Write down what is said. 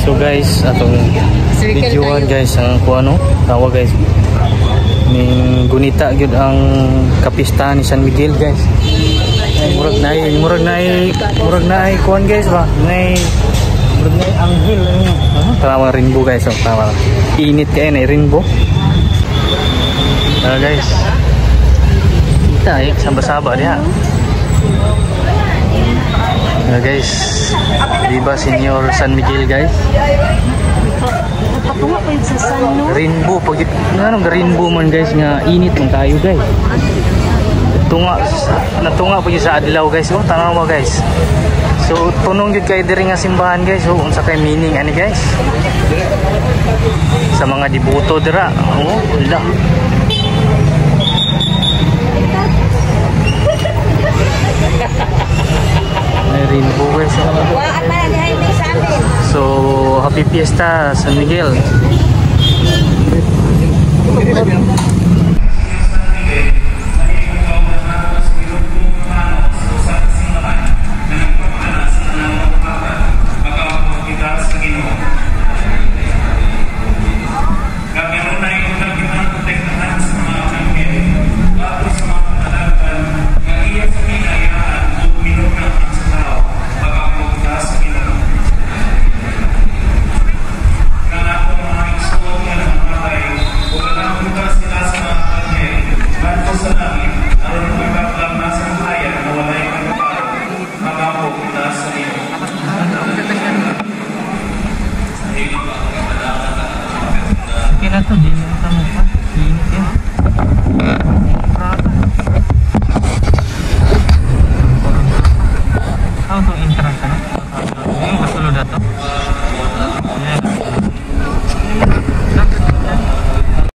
So guys, atong videoan guys ang kuano tawa guys. Ning gunita gyud ang kapistahan ni San Miguel guys. Murag naay kuan guys ba. Nay anghel ni. Tawag rainbow guys, tawag. Init kay na rainbow. Guys. Kita saba-saba dia. Guys, diba Senior San Miguel guys? Patunga pa yun sa sun, no? Rainbow, pag rainbow man guys nga init man tayo guys. Natunga po yun sa adlaw guys. Oh, tanaw mo guys. So, tunong yun kayo diri nga simbahan guys. Oh, unsa kay meaning ani guys? Sa mga dibuto dira. Oh, wala. Rainbow guys. So happy fiesta San Miguel. Okay na to, di na tamo pa. Init yan.